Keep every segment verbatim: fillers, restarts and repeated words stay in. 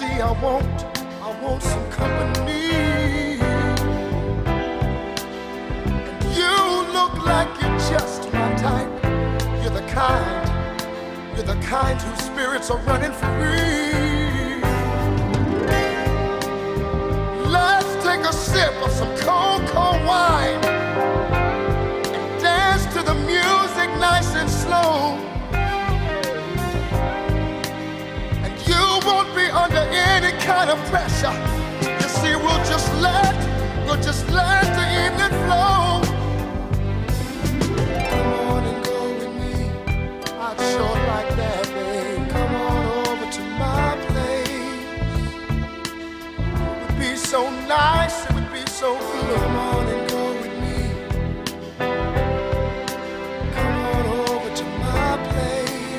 see, I want, I want some company. And you look like you're just my type. You're the kind, you're the kind whose spirits are running free. Let's take a sip of some cold, cold wine and dance to the music nice and slow. Won't be under any kind of pressure. You see, we'll just let, we'll just let the evening flow. Come on and go with me. I'd sure like that, babe. Come on over to my place. It would be so nice, it would be so good. Come on and go with me. Come on over to my place.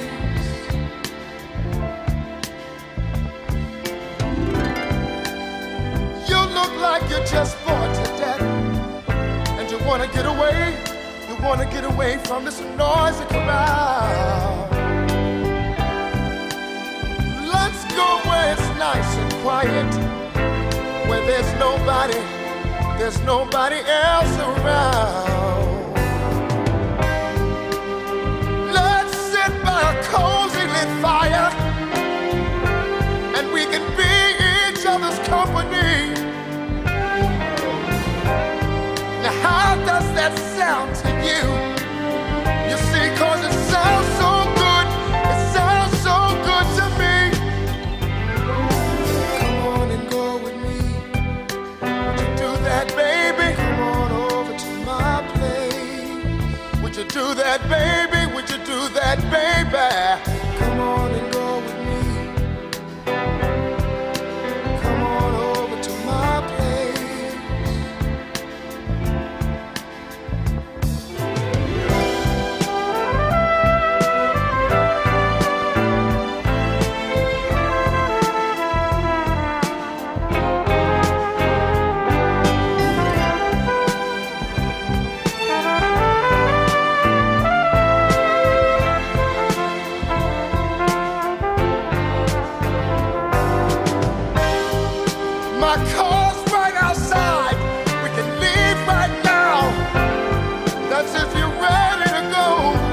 Like you're just bored to death, and you wanna get away, you wanna get away from this noisy crowd. Let's go where it's nice and quiet, where there's nobody, there's nobody else around. Let's sit by a cozy lit fire, and we can be each other's company. How does that sound to you? You see, cause it sounds so good, it sounds so good to me. Come on and go with me. Would you do that, baby? Come on over to my place. Would you do that, baby? Would you do that, baby? Come on and go with me. Come on over to my place. My car's right outside. We can leave right now. That's if you're ready to go.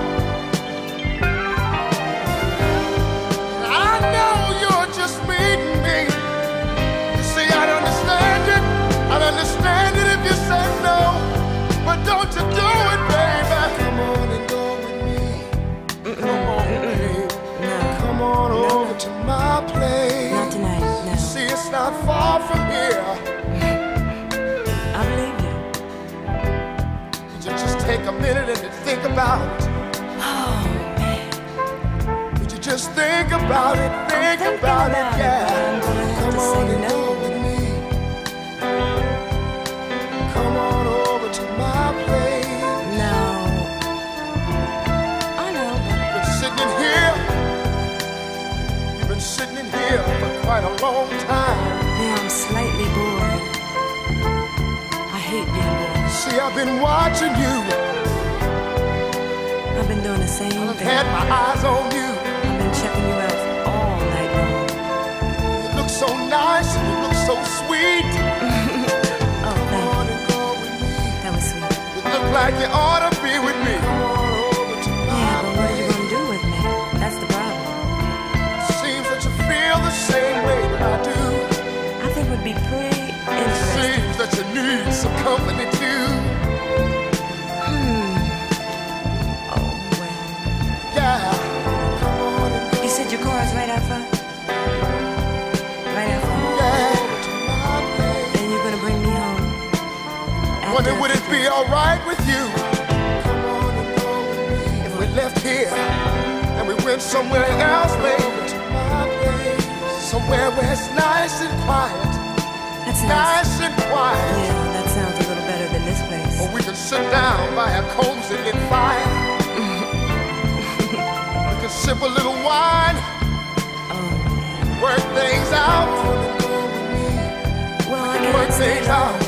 I know you're just meeting me. You see, I'd understand it. I'd understand it if you said no. But don't you do it, baby. Come on and go with me. Come on, baby. Come on over to my place. Not tonight, no. See, it's not far from here. I believe you. Would you just take a minute and think about it? Oh, man. Would you just think about it, think about, about it, yeah. It, Come on and no. go with me. Come on over to my place. No. I know. You've been sitting in here. You've been sitting in here for quite a long time. Yeah, I'm slightly bored. I hate being bored. See, I've been watching you. I've been doing the same I've thing. had my eyes on you. I've been checking you out all night long. You look so nice and you look so sweet. Oh, Come thank on you. and go with me. That was sweet. You look like you ought to be with me. Come on over to my Yeah, but what are you place. gonna do with me? That's the problem. Seems that you feel the same way that I do. I think it would be pretty interesting. Seems that you need some company too. Hmm. Oh, well. Yeah. Come on and go. You said your car is right out front? Right out front? Yeah. Over to my place. And you're gonna bring me home? Wonder After- would it be alright with you? Come on and go with me. If we left here and we went somewhere else, baby. Over to my place. Somewhere where it's nice and quiet. That sounds... Nice and quiet. Yeah, that sounds a little better than this place. Or we can sit down by a cozy lit fire. We can sip a little wine. Oh, yeah. Work things out. Well, I Work can't stay things out.